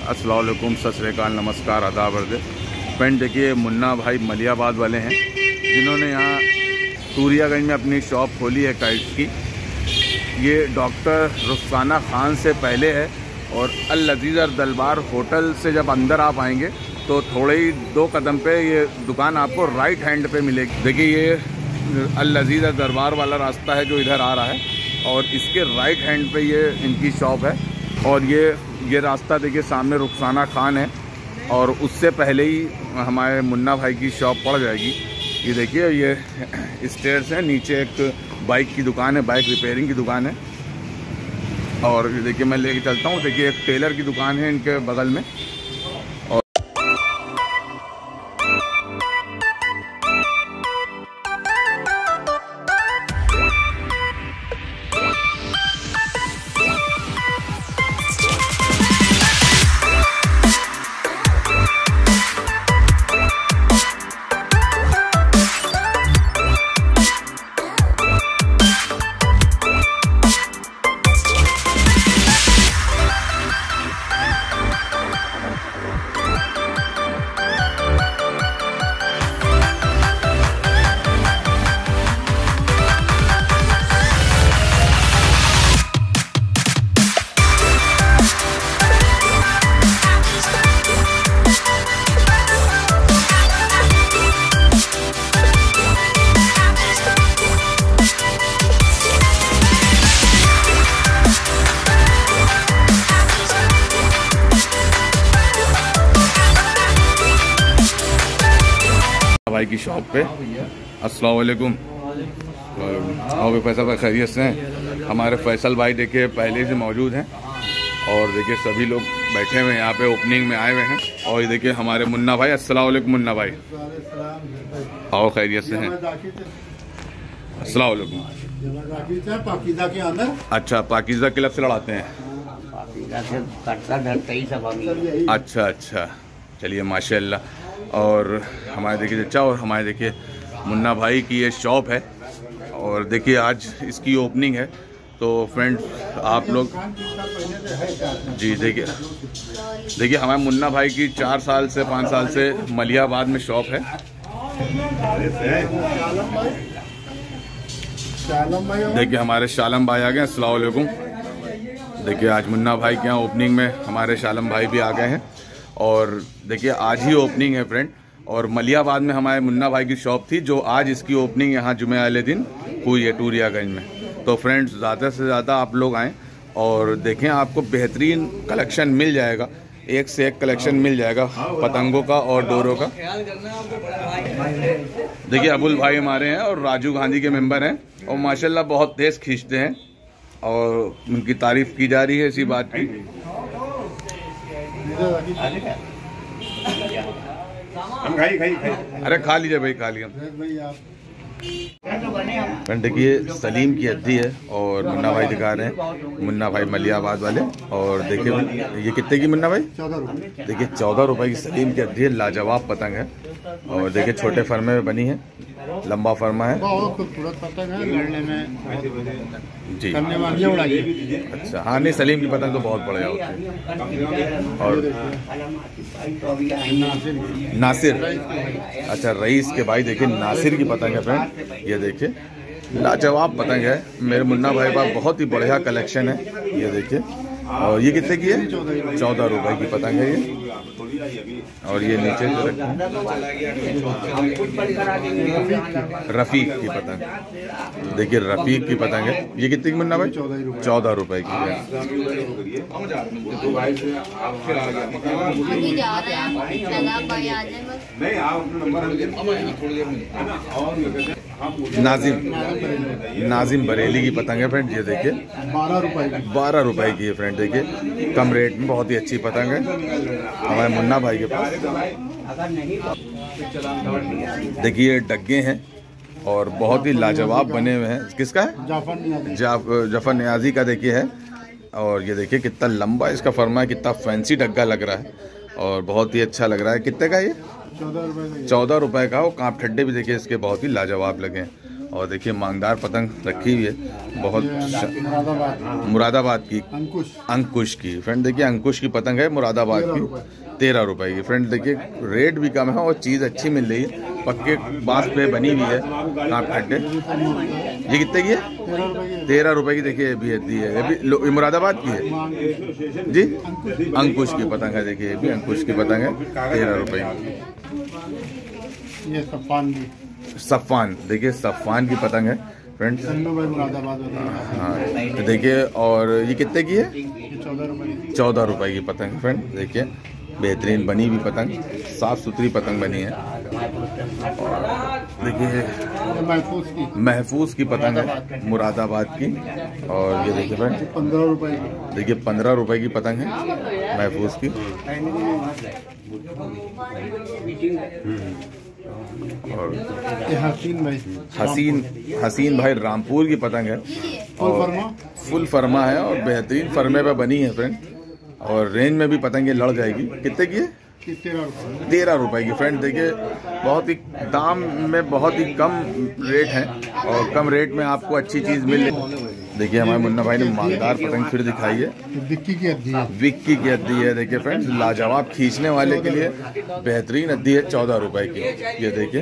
अस्सलाम वालेकुम, सत श्री अकाल, नमस्कार, आदाब अर्ज़। फ्रेंड देखिए, मुन्ना भाई मलियाबाद वाले हैं जिन्होंने यहाँ टूरियागंज में अपनी शॉप खोली है काइट्स की। ये डॉक्टर रुखसाना खान से पहले है और अल लजीज़ दरबार होटल से जब अंदर आप आएंगे तो थोड़े ही 2 कदम पे ये दुकान आपको राइट हैंड पे मिलेगी। देखिए, ये अल लजीज़ दरबार वाला रास्ता है जो इधर आ रहा है और इसके राइट हैंड पे ये इनकी शॉप है। और ये रास्ता देखिए, सामने रुखसाना खान है और उससे पहले ही हमारे मुन्ना भाई की शॉप पड़ जाएगी। ये देखिए, ये स्टेयर्स हैं, नीचे एक बाइक की दुकान है, बाइक रिपेयरिंग की दुकान है। और ये देखिए, मैं लेके चलता हूँ। देखिए, एक टेलर की दुकान है इनके बगल में। भाई की शॉप पे। अस्सलाम वालेकुम। और फैसल भाई खैरियत से हैं? हमारे फैसल भाई देखिए पहले से मौजूद हैं और देखिए सभी लोग बैठे हुए हैं यहाँ पे, ओपनिंग में आए हुए हैं। और ये देखिए हमारे मुन्ना भाई। अस्सलाम वालेकुम मुन्ना भाई, आओ खैरियत से हैं? अस्सलाम वालेकुम। अच्छा, पाकीज़ा क्लब से लड़ाते हैं? अच्छा अच्छा, चलिए माशाल्लाह। और हमारे देखिए चचा और हमारे देखिए मुन्ना भाई की ये शॉप है और देखिए आज इसकी ओपनिंग है। तो फ्रेंड्स आप लोग जी देखिए हमारे मुन्ना भाई की 4 साल से 5 साल से मलियाबाद में शॉप है। देखिए हमारे शालम भाई आ गए। अस्सलाम वालेकुम। देखिए आज मुन्ना भाई के यहाँ ओपनिंग में हमारे शालम भाई भी आ गए हैं और देखिए आज ही ओपनिंग है फ्रेंड। और मलियाबाद में हमारे मुन्ना भाई की शॉप थी जो आज इसकी ओपनिंग यहाँ जुमे वाले दिन हुई है टूरियागंज में। तो फ्रेंड्स ज़्यादा से ज़्यादा आप लोग आएँ और देखें, आपको बेहतरीन कलेक्शन मिल जाएगा, एक से एक कलेक्शन मिल जाएगा पतंगों का और डोरों का। देखिए अबुल भाई हमारे हैं और राजू गांधी के मेंबर हैं और माशाल्लाह बहुत तेज़ खींचते हैं और उनकी तारीफ़ की जा रही है इसी बात की। अरे खा लीजिए भाई, खा लिया। देखिए सलीम की हड्डी है और मुन्ना भाई दिखा रहे हैं, मुन्ना भाई मलियाबाद वाले। और देखिए ये कितने की मुन्ना भाई? 14 रुपये। देखिए 14 रुपये की सलीम की हड्डी है, लाजवाब पतंग है। और देखिए छोटे फर्मे में बनी है, लंबा फर्मा है, खूबसूरत पतंग है, लड़ने में जी करने वाली उड़ाई। अच्छा हाँ, नहीं सलीम की पतंग तो बहुत बढ़िया होती है। और नासिर, अच्छा रईस के भाई देखिए नासिर की पतंग है फ्रेंड। ये देखिए लाजवाब पतंग है, मेरे मुन्ना भाई का बहुत ही बढ़िया कलेक्शन है। ये देखिए, और ये कितने की है? 14 रुपये की पतंग है ये। और ये नीचे रफ़ीक की पतंग, देखिए रफ़ीक की पतंग है। ये कितनी की मुन्ना भाई? 14 रुपये की है। नाजिम बरेली की पतंग है फ्रेंड। ये देखिए 12 रुपये की है फ्रेंड। देखिए कम रेट में बहुत ही अच्छी पतंग है हमारे मुन्ना भाई के पास। देखिए डग्गे हैं और बहुत ही लाजवाब बने हुए हैं। किसका है? जफर नियाजी का देखिए है। और ये देखिए कितना लंबा इसका फर्मा है, कितना फैंसी डग्गा लग रहा है और बहुत ही अच्छा लग रहा है। कितने का ये? 14 रुपये का। वो कांप ठड्डे भी देखिए इसके बहुत ही लाजवाब लगे हैं। और देखिए मांगदार पतंग रखी हुई है बहुत मुरादाबाद की अंकुश की। फ्रेंड देखिए अंकुश की पतंग है मुरादाबाद की 13 रुपए की। फ्रेंड देखिए रेट भी कम है और चीज़ अच्छी मिल रही है, पक्के बांस पे बनी हुई है कांप खड्डे। ये कितने की है? 13 रुपए की। देखिए ये भी मुरादाबाद की है जी, अंकुश की पतंग है। देखिए ये भी अंकुश की पतंग है 13 रुपए की। ये सफ़ान देखिए सफ़ान की पतंग है फ्रेंड्स। हाँ देखिए, और ये कितने की है? 14 रुपए की पतंग है फ्रेंड। देखिए बेहतरीन बनी हुई पतंग, साफ सुथरी पतंग बनी है। देखिए महफूज की पतंग है मुरादाबाद की। और ये देखिए फ्रेंड 15 रुपए की। देखिए 15 रुपए की पतंग है महफूज की। और हसीन भाई रामपुर की पतंग है और फुल फर्मा है और बेहतरीन फर्मे पे बनी है फ्रेंड। और रेंज में भी पतंगे लड़ जाएगी। कितने की है? 13 रुपए की। फ्रेंड देखिए बहुत ही दाम में बहुत ही कम रेट है और कम रेट में आपको अच्छी चीज मिल। देखिए हमारे मुन्ना भाई ने मालदार पतंग फिर दिखाई है, विक्की की अद्दी है। देखिए फ्रेंड्स लाजवाब खींचने वाले के लिए बेहतरीन अद्दी है 14 रुपए की। ये देखिए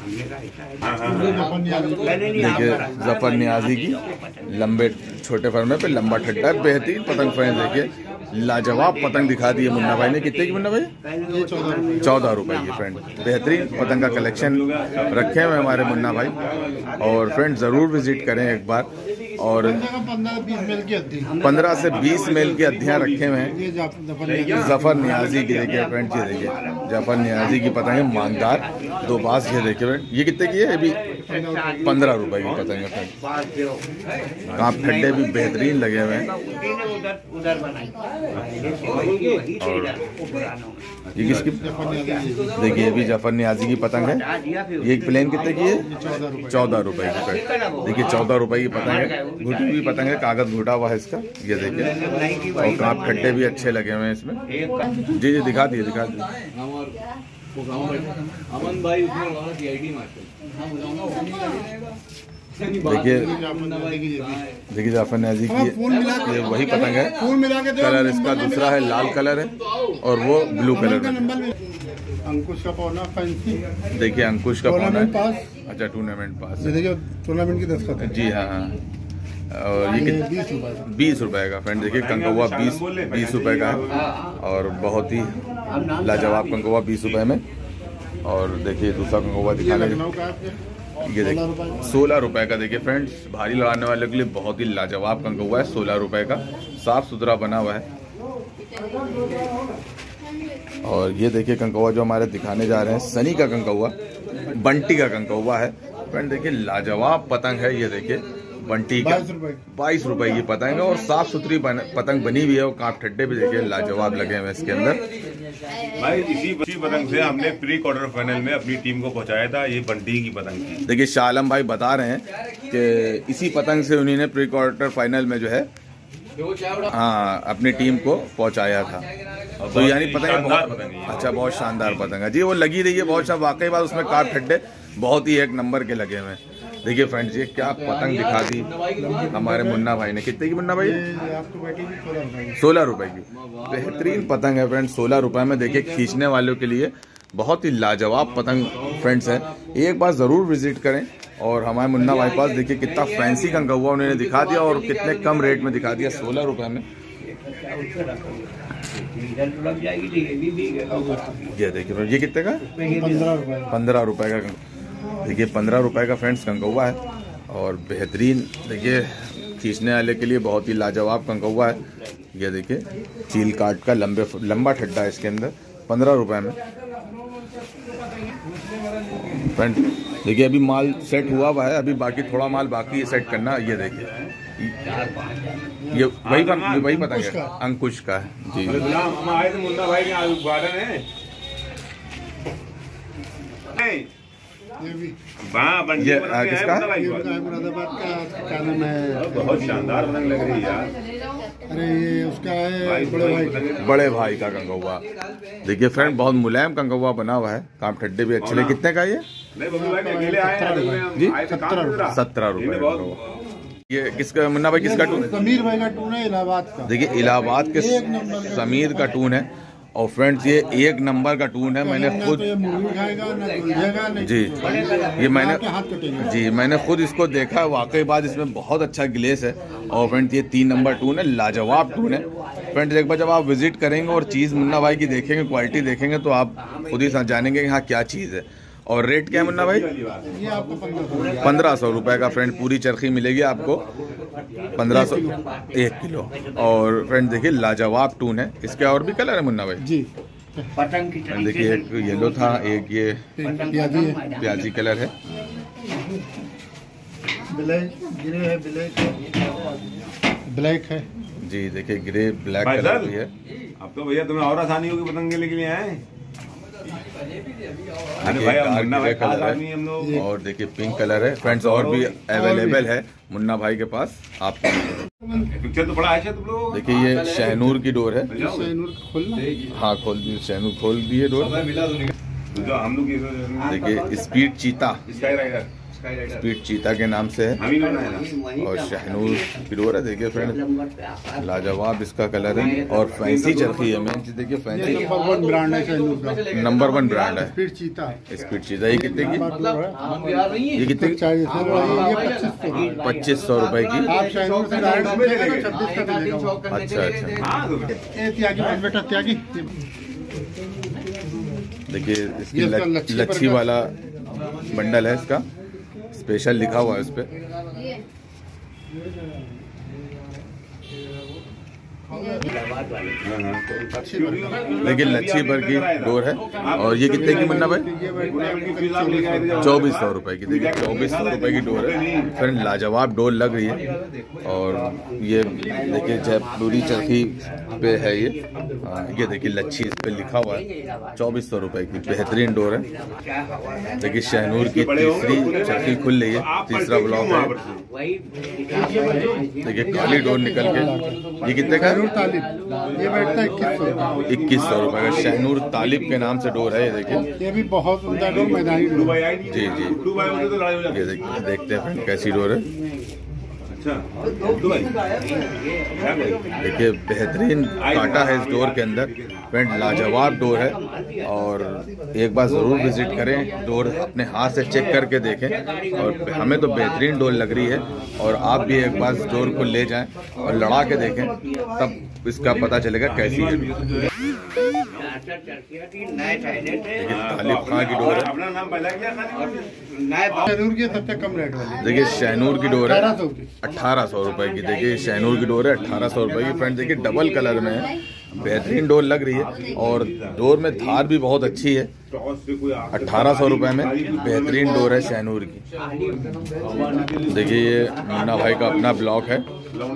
जफर नियाजी की लंबे छोटे फर्मे पे लंबा ठड्डा है, बेहतरीन पतंग। फ्रेंड्स देखिए लाजवाब पतंग दिखा दी है मुन्ना भाई ने। कितने की मुन्ना भाई? 14 रुपए की। फ्रेंड बेहतरीन पतंग का कलेक्शन रखे हुए हमारे मुन्ना भाई। और फ्रेंड जरूर विजिट करें एक बार। और 15 से 20 मेल की अद्दियाँ रखे हुए हैं जफर नियाजी की। देखिए फ्रेंड ये देखिए जफर नियाजी की पतंग है मांगदार दो बास। ये देखिए फ्रेंड ये कितने की है? ये भी 15 रुपए की पतंग है फ्रेंड। कांप ठंडे भी बेहतरीन लगे हुए हैं। और ये किसकी? देखिए ये भी जफर नियाजी की पतंग है। ये एक प्लेन कितने की है? 14 रुपए की। फ्रेंड देखिए 14 रुपए की पतंग है, घुटी हुई पतंग है, कागज घुटा हुआ है इसका। ये देखिए और कांप खड्डे भी अच्छे लगे हुए हैं इसमें। जी दिखा दिए। देखिए जाफर नियाजी की ये वही पतंग है। कलर इसका दूसरा है, लाल कलर है और वो ब्लू कलर है। अंकुश का पौना फैंसी। देखिए अंकुश का पौना है। अच्छा टूर्नामेंट पास। देखिए टूर्नामेंट की दस्तखत है। जी हाँ। और ये 20 रुपए का। फ्रेंड देखिए कंकौवा 20 रुपए का है और बहुत ही लाजवाब कंकौवा 20 रुपए में। और देखिए दूसरा कंकौवा दिखाने ये देखिए 16 रुपए का। देखिए फ्रेंड्स भारी लगाने वाले के लिए बहुत ही लाजवाब कंकौवा है, 16 रुपए का, साफ सुथरा बना हुआ है। और ये देखिए कंकौवा जो हमारे दिखाने जा रहे हैं सनी का कंकौवा, बंटी का कंकौवा है। फ्रेंड देखिए लाजवाब पतंग है। ये देखिए बंटी का 22 रुपए की पतंग है और साफ सुथरी पतंग बनी हुई है। और कांप ठड्डे भी देखिए लाजवाब लगे हुए इसके अंदर। भाई इसी पतंग से हमने प्री क्वार्टर फाइनल में अपनी टीम को पहुंचाया था। ये बंटी की पतंग थी। देखिए शाह आलम भाई बता रहे हैं कि इसी पतंग से उन्होंने प्री क्वार्टर फाइनल में जो है हाँ अपनी टीम को पहुंचाया था। तो यानी पतंग अच्छा बहुत शानदार पतंग है जी। वो लगी रही है बहुत वाकई बात, उसमें कांप ठड्डे बहुत ही एक नंबर के लगे हुए हैं। देखिए फ्रेंड्स ये क्या पतंग दिखा दी हमारे मुन्ना भाई ने। कितने की मुन्ना भाई? 16 रुपए की। बेहतरीन पतंग है फ्रेंड्स 16 रुपए में। देखिए खींचने वालों के लिए बहुत ही लाजवाब पतंग फ्रेंड्स है। एक बार ज़रूर विजिट करें। और हमारे मुन्ना भाई पास देखिए कितना फैंसी कंकौवा उन्होंने दिखा दिया और कितने कम रेट में दिखा दिया 16 रुपए में। ये देखिए ये कितने का? 15 रुपए का। देखिए 15 रुपए का फ्रेंड्स कंकौवा है और बेहतरीन देखिए खींचने वाले के लिए बहुत ही लाजवाब कंकौवा है। ये देखिए चील काट का लंबा ठड्डा है इसके अंदर 15 रुपए में। फ्रेंड देखिए अभी माल सेट हुआ है, अभी बाकी थोड़ा माल बाकी है सेट करना। ये देखिए ये वही पता है अंकुश का है जी। मुन्ना भाई गार्डन है ये किसका? मुरादाबाद का क्या नाम है? बहुत शानदार पतंग लग रही है यार। अरे ये उसका है बड़े भाई का कंकौवा। देखिए फ्रेंड बहुत मुलायम कंकौवा बना हुआ है, कांप ठड्डे भी अच्छे लगे। कितने का ये? नहीं बबलू भाई अकेले आए हैं जी 17 रुपए। ये किसका मुन्ना भाई किसका टून है? समीर भाई का टून है इलाहाबाद का। देखिए इलाहाबाद के समीर का टून है और फ्रेंड्स ये 1 नंबर का टून है। मैंने खुद मैंने खुद इसको देखा है, वाकई बात इसमें बहुत अच्छा ग्लेस है। और फ्रेंड्स ये 3 नंबर टून है, लाजवाब टून है। फ्रेंड्स एक बार जब आप विजिट करेंगे और चीज़ मुन्ना भाई की देखेंगे, क्वालिटी देखेंगे तो आप खुद ही जानेंगे कि हाँ क्या चीज़ है। और रेट क्या है मुन्ना भाई? ये आपको 1500 रुपये का फ्रेंड पूरी चरखी मिलेगी आपको 1500 1 किलो। और फ्रेंड देखिए लाजवाब टून है। इसके और भी कलर है मुन्ना भाई? जी देखिए एक येलो था, एक ये प्याजी कलर है, ब्लैक है जी। देखिए ग्रे ब्लैक कलर भी है। अब तो भैया तुम्हें और आसानी होगी पतंग के लिए आए। देखिए डार्क ग्रे कलर है और देखिए पिंक कलर है। फ्रेंड्स और भी अवेलेबल है मुन्ना भाई के पास। आप पिक्चर तो बड़ा अच्छा तुम लोग। देखिए ये शहनूर की डोर है। हाँ खोल दी, शहनूर खोल दिए डोर। हम लोग देखिए स्पीड चीता के नाम से है और शहनूर की डोर है। देखिए फ्रेंड लाजवाब इसका कलर है और फैंसी चरखी है। मैं देखिए फैंसी नंबर 1 ब्रांड है शहनूर का, नंबर 1 ब्रांड है। स्पीड चीता। ये कितने की? ये कितने की? 2500 रुपए की। आप शहनूर से डायरेक्ट 26 का मिलेगा। अच्छा बेटा त्यागी। देखिए इसकी लच्छी वाला बंडल है, इसका स्पेशल लिखा हुआ है इस पे। देखिए लच्छी पर की डोर है और ये कितने की मुन्ना भाई? 2400 रुपए की। देखिए 2400 रुपए की डोर है। फिर लाजवाब डोर लग रही है और ये देखिए जयपुरी चरखी पे है ये देखिए लच्छी इस पे लिखा हुआ है। 2400 रुपए की बेहतरीन डोर है। देखिए शहनूर की तीसरी चरखी खुल रही है, तीसरा ब्लॉक है। देखिए काली डोर निकल के। ये कितने का? ये बैठता है 2100 रुपए का। शहनूर तालिब के नाम से डोर है। ये देखिए ये भी बहुत उम्दा डोर, मैदानी डोर। जी ये देखते हैं कैसी डोर है। देखिए बेहतरीन काटा है इस डोर के अंदर। फ्रेंड लाजवाब डोर है और एक बार ज़रूर विजिट करें, डोर अपने हाथ से चेक करके देखें। और हमें तो बेहतरीन डोर लग रही है और आप भी एक बार डोर को ले जाएं और लड़ा के देखें, तब इसका पता चलेगा कैसी है। तालिब खां की डोर है। शहनूर की सबसे कम रेट वाली। देखिए शहनूर की डोर है 1800 रुपए की। देखिए शहनूर की डोर है 1800 रुपए की। फ्रेंड देखिए डबल कलर में है, बेहतरीन डोर लग रही है और डोर में धार भी बहुत अच्छी है। 1800 रुपए में बेहतरीन डोर है शहनूर की। देखिए ये मुन्ना भाई का अपना ब्लॉक है।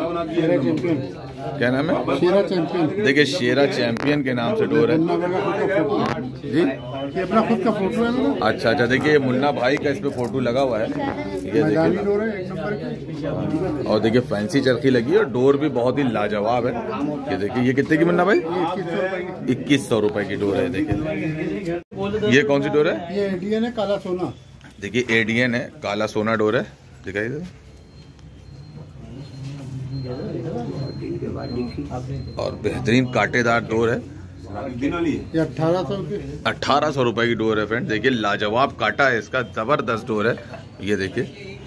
क्या नाम है? शेरा चैंपियन। देखिए शेरा चैंपियन के नाम से डोर है जी। ये अपना खुद का फोटो है ना। अच्छा देखिए ये मुन्ना भाई का इस पे फोटो लगा हुआ है। ये देखिए डोर है 1 नंबर की। और देखिए फैंसी चरखी लगी है और डोर भी बहुत ही लाजवाब है। ये देखिए ये कितने की मुन्ना भाई? 2100 रुपए की डोर है। देखिए ये कौन सी डोर है? ये एडीएन है काला सोना। देखिए एडीएन है काला सोना डोर है। दिखाइए और बेहतरीन कांटेदार डोर है। ये 1800 रुपए की डोर है। फ्रेंड देखिए लाजवाब काटा है इसका, जबरदस्त डोर है। ये देखिए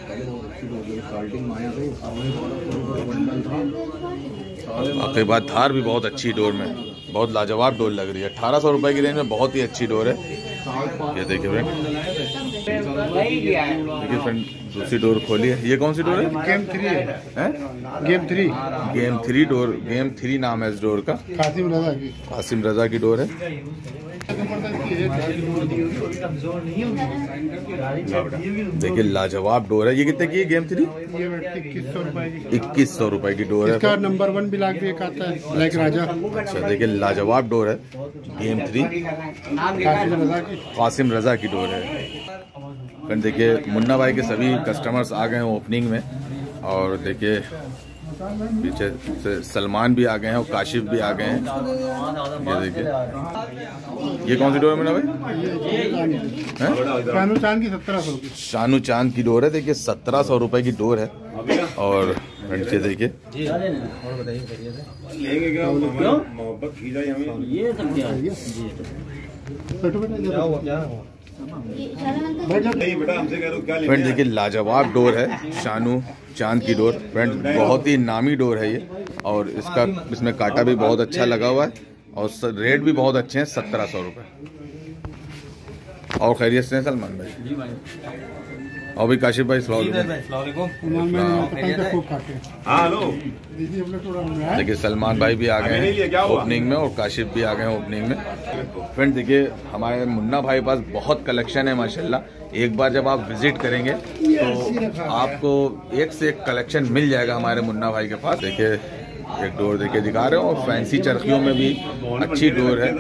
बाकी बात धार भी बहुत अच्छी डोर में, बहुत लाजवाब डोर लग रही है। 1800 रुपए की रेंज में बहुत ही अच्छी डोर है। ये देखिए फ्रेंड, देखिए फ्रेंड दूसरी डोर खोली है। ये कौन सी डोर है? गेम 3 है। गेम 3 डोर, गेम 3 नाम है इस डोर का। कासिम रजा की डोर है। देखिए लाजवाब डोर है। ये कितने की है गेम 3? 2100 रुपए की डोर है। इसका नंबर 1 ब्लैक भी एक आता है, ब्लैक राजा। अच्छा देखिए लाजवाब डोर है। गेम 3 कासिम रजा की डोर है। फ्रेंड देखिए मुन्ना भाई के सभी कस्टमर्स आ गए हैं ओपनिंग में और देखिए पीछे से सलमान भी आ गए हैं और काशिफ भी आ गए हैं। ये देखिए, ये कौन सी डोर है मुन्ना भाई? शानू चांद की 1700 की। शानू चांद की डोर है। देखिए 1700 रुपए की डोर है। और नीचे देखिए, लेंगे क्या मोहब्बत की जाए हमें। ये सब क्या है? नहीं बेटा हमसे कह रहे हो क्या लेंगे। फ्रेंड देखिए लाजवाब डोर है, शानू चांद की डोर। फ्रेंड बहुत ही नामी डोर है ये, और इसमें कांटा भी बहुत अच्छा लगा हुआ है और रेट भी बहुत अच्छे हैं, 1700 रुपये। और खैरियत से हैं सलमान भाई? और भी काशिफ भाई हाँ हेलो। देखिए सलमान भाई भी आ गए हैं ओपनिंग में और काशिफ भी आ गए हैं ओपनिंग में। फ्रेंड देखिए हमारे मुन्ना भाई के पास बहुत कलेक्शन है माशाल्लाह। एक बार जब आप विजिट करेंगे तो आपको एक से एक कलेक्शन मिल जाएगा हमारे मुन्ना भाई के पास। देखिए एक डोर देखिए दिखा रहे हो, और फैंसी चरखियों में भी अच्छी डोर है।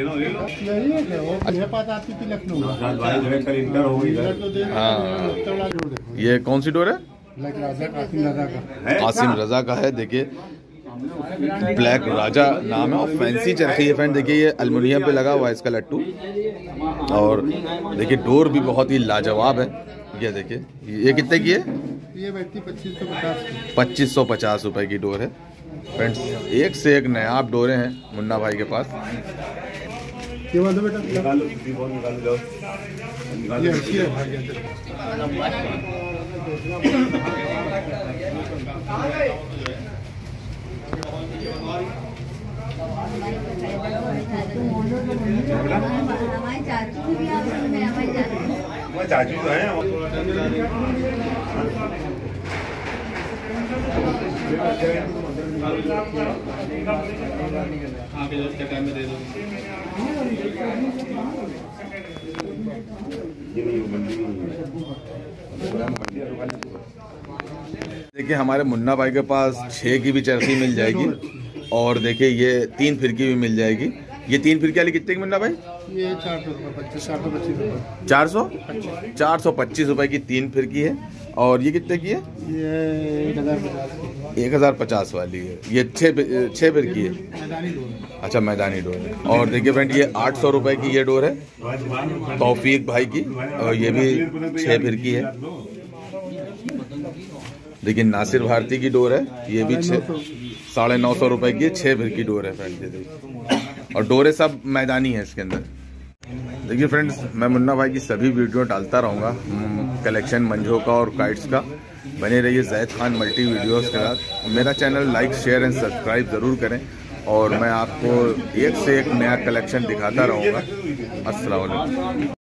हाँ, ये कौन सी डोर है? कासिम रजा का है। देखिए ब्लैक राजा नाम है और फैंसी चरखी है। फ्रेंड देखिए ये एल्युमिनियम पे लगा हुआ है इसका लट्टू, और देखिए डोर भी बहुत ही लाजवाब है। ये देखिए, ये कितने की है? ये बैठती 2550 2550 रुपए की डोर है। फ्रेंड्स एक से एक नयाब डोरे हैं मुन्ना भाई के पास। ये वाला बेटा निकालो, ये अच्छी है भाई। चाचू तो है। देखिए हमारे मुन्ना भाई के पास 6 की भी चरखी मिल जाएगी, और देखिए ये 3 फिरकी भी मिल जाएगी। ये 3 फिरकी वाली कितने की मुन्ना भाई? ये 425 रुपये। 425 रुपए की 3 फिरकी है। और ये कितने की है? ये 1050 वाली है। ये 6 फिरकी है। अच्छा मैदानी डोर है। और देखिए फ्रेंड ये 800 रुपए की ये डोर है तौफीक भाई की, और ये भी 6 फिरकी है। देखिए नासिर भारती की डोर है, ये भी 950 रुपए की 6 फिरकी डोर है। फ्रेंड ये देखिए, और डोरे सब मैदानी है इसके अंदर। देखिए फ्रेंड्स मैं मुन्ना भाई की सभी वीडियो डालता रहूँगा, कलेक्शन मंझों का और काइट्स का। बने रहिए जैद खान मल्टी वीडियोस के साथ। मेरा channel like share and subscribe ज़रूर करें, और मैं आपको एक से एक नया कलेक्शन दिखाता रहूँगा। अस्सलाम वालेकुम।